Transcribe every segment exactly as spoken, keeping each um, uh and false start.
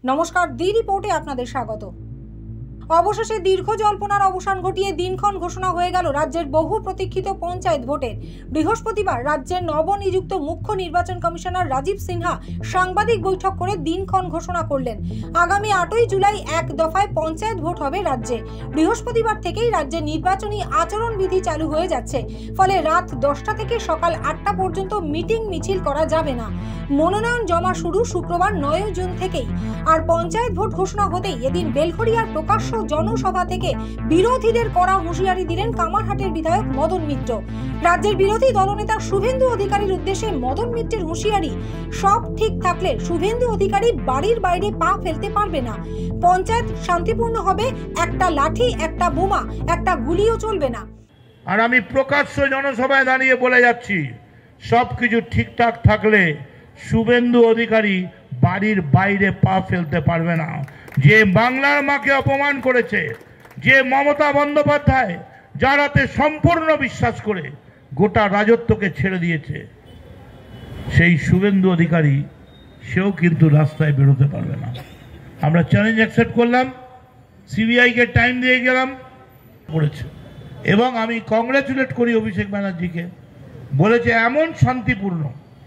নমস্কার, দি রিপোর্টে আপনাদের স্বাগত। অবশেষে দীর্ঘ জল্পনার অবসান ঘটিয়ে দিনক্ষণ ঘোষণা হয়ে গেল রাজ্যের বহু প্রতীক্ষিত পঞ্চায়েত ভোটের। বৃহস্পতিবার রাজ্যের নবনিযুক্ত মুখ্য নির্বাচন কমিশনার রাজীব সিনহা সাংবাদিক বৈঠক করে দিনক্ষণ ঘোষণা করলেন। আগামী আটই জুলাই এক দফায় পঞ্চায়েত ভোট হবে রাজ্যে। বৃহস্পতিবার থেকেই রাজ্যে নির্বাচনী আচরণবিধি চালু হয়ে যাচ্ছে, ফলে রাত দশটা থেকে সকাল আটটা পর্যন্ত মিটিং মিছিল করা যাবে না। মনোনয়ন জমা শুরু শুক্রবার নয় জুন থেকেই। আর পঞ্চায়েত ভোট ঘোষণা হতেই এদিন বেলঘরিয়ার প্রকাশ্য জনসভা থেকে বিরোধীদের কড়া হুঁশিয়ারি দিলেন কামারহাটের বিধায়ক মদন মিত্র। রাজ্যের বিরোধী দলনেতা শুভেন্দু অধিকারীর উদ্দেশ্যে মদন মিত্রের হুঁশিয়ারি, সব ঠিক থাকলে শুভেন্দু অধিকারী বাড়ির বাইরে পা ফেলতে পারবে না। পঞ্চায়েত শান্তিপূর্ণ হবে, একটা লাঠি, একটা বোমা, একটা গুলিও চলবে না। আর আমি প্রকাশ্য জনসভায় দাঁড়িয়ে বলে যাচ্ছি, সবকিছু ঠিকঠাক থাকলে শুভেন্দু অধিকারী বাড়ির বাইরে পা ফেলতে পারবে না। যে বাংলার মাকে অপমান করেছে, যে মমতা বন্দ্যোপাধ্যায় যারাতে সম্পূর্ণ বিশ্বাস করে গোটা রাজত্বকে ছেড়ে দিয়েছে, সেই শুভেন্দু অধিকারী সেও কিন্তু রাস্তায় বেরোতে পারবে না। আমরা চ্যালেঞ্জ অ্যাকসেপ্ট করলাম, সিবিআইকে টাইম দিয়ে গেলাম, পড়েছে। এবং আমি কংগ্রাচুলেট করি অভিষেক ব্যানার্জিকে, বলেছে এমন শান্তিপূর্ণ,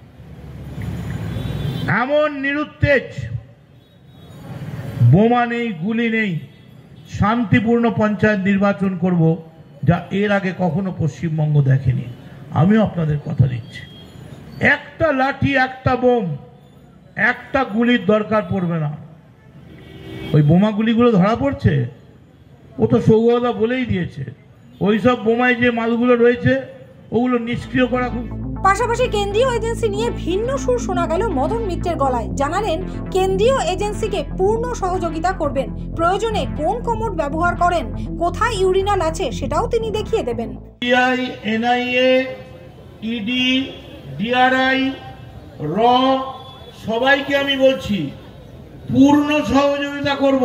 এমন নিরুত্তেজ, বোমা নেই, গুলি নেই, শান্তিপূর্ণ পঞ্চায়েত নির্বাচন করব, যা এর আগে কখনো পশ্চিমবঙ্গ দেখেনি। আমিও আপনাদের কথা দিচ্ছি, একটা লাঠি, একটা বোম, একটা গুলির দরকার পড়বে না। ওই বোমা গুলিগুলো ধরা পড়ছে, ও তো সৌগতা বলেই দিয়েছে, ওইসব বোমায় যে মালগুলো রয়েছে ওগুলো নিষ্ক্রিয় করা খুব। পাশাপাশি কেন্দ্রীয় এজেন্সি নিয়ে ভিন্ন সুর শোনা গেল মদন মিত্রের গলায়। জানালেন কেন্দ্রীয় এজেন্সিকে পূর্ণ সহযোগিতা করবেন, প্রয়োজনে কোন কমোড ব্যবহার করেন, কোথায় ইউরিনাল আছে সেটাও তিনি দেখিয়ে দেবেন। সিবিআই, এনআইএ, ইডি, ডিআরআই, র সবাইকে আমি বলছি পূর্ণ সহযোগিতা করব।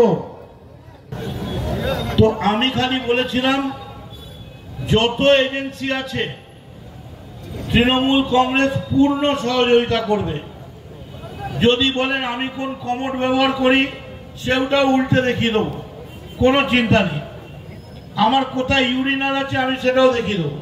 তো আমি খালি বলেছিলাম যত এজেন্সি আছে তৃণমূল কংগ্রেস পূর্ণ সহযোগিতা করবে। যদি বলেন আমি কোন কমোড ব্যবহার করি সেটাও উল্টে দেখিয়ে দেবো, কোনো চিন্তা নেই। আমার কোথায় ইউরিনাল আছে আমি সেটাও দেখিয়ে দেবো।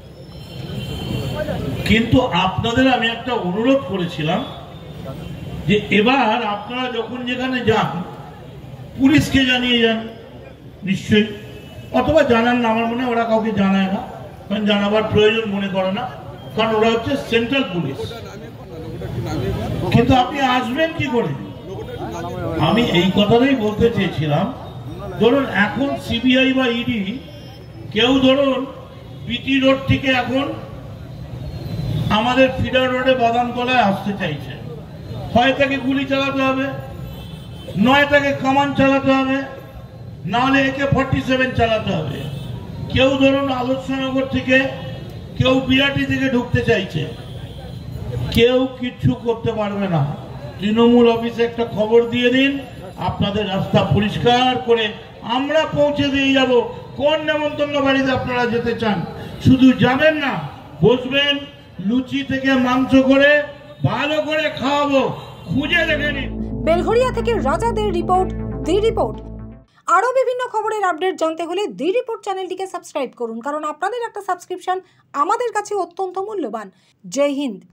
কিন্তু আপনাদের আমি একটা অনুরোধ করেছিলাম যে এবার আপনারা যখন যেখানে যান পুলিশকে জানিয়ে যান নিশ্চয়ই, অথবা জানান না, আমার মনে হয় ওরা কাউকে জানায় না, কারণ জানাবার প্রয়োজন মনে করে না, কারণ ওরা হচ্ছে সেন্ট্রাল পুলিশ। কিন্তু আপনি আসবেন কি করে? আমি এই কথাটাই বলতে চেয়েছিলাম, ধরুন এখন সিবিআই বা ইডি কেউ ধরুন বিটি রোড থেকে এখন আমাদের ফিডার রোডে বাদামতলায় আসতে চাইছে, হয় তাকে গুলি চালাতে হবে, নয় তাকে কামান চালাতে হবে, নাহলে একে ফর্টি সেভেন চালাতে হবে। কেউ ধরুন আদর্শনগর থেকে, কেউ বিরাটি থেকে ঢুকতে চাইছে, কেউ কিচ্ছু করতে পারবে না। তৃণমূল অফিসে একটা খবর দিয়ে দিন, আপনাদের রাস্তা পরিষ্কার করে আমরা পৌঁছে দিয়ে যাব কোন নেমন্তন্ন বাড়িতে আপনারা যেতে চান। শুধু যাবেন না, বসবেন, লুচি থেকে মাংস করে ভালো করে খাওয়াবো, খুঁজে দেখে নিন। বেলঘরিয়া থেকে রাজাদের রিপোর্ট, দি রিপোর্ট। আরও বিভিন্ন খবরের আপডেট জানতে হলে দি রিপোর্ট চ্যানেলটিকে সাবস্ক্রাইব করুন, কারণ আপনাদের একটা সাবস্ক্রিপশন আমাদের কাছে অত্যন্ত মূল্যবান। জয় হিন্দ।